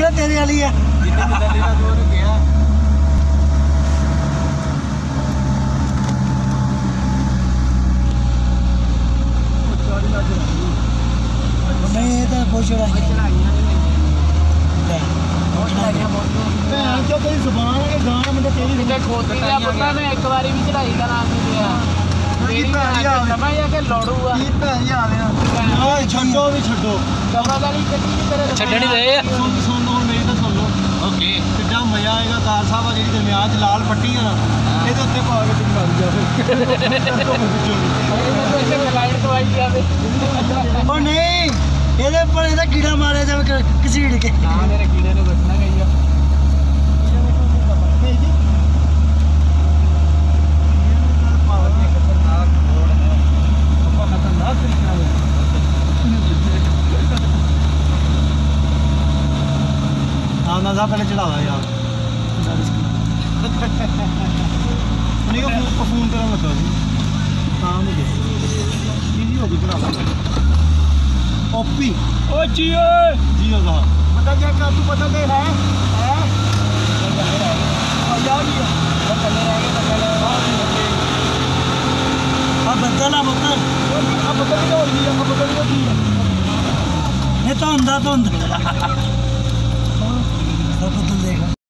तेरे वाली है नहीं ये तो बहुत चढ़ाई जो कोई जुबान है गाना मतलब तेरी खोती है पुत्ता ने एक बारी भी चढ़ाई का नाम नहीं लिया समझ आ के लौड़ूगा छो भी छो छड़नी दे सुन लो मेरी तो सुन लो ओके कितना मजा आएगा कार साहब जी दरमियान लाल पट्टी है ना ये उत्ते पा के तुम लग जाओ नहीं ਇਹਦੇ ਪਰ ਇਹਦਾ ਕੀੜਾ ਮਾਰਿਆ ਜਾਵੇ ਘਸੀੜ ਕੇ ਨਾ ਮੇਰੇ ਕੀੜੇ ਨੂੰ ਦੱਸਣਾ ਗਈ ਆ ਆਉਂਦਾ ਸਾ ਪਹਿਲੇ ਚੜਾਵਾ ਯਾਰ ਨਹੀਂ ਉਹ ਫੋਨ ਕਰਨ ਲੱਗਾ ਸੀ ਤਾਂ ਨੂੰ ਦੇ ਜੀ ਹੋ ਗਈ ਚੜਾਵਾ ओपी ओ जियो जियो का पता क्या कर तू पता क्या है बदल ये तो अंधा तो अंधा बदल देगा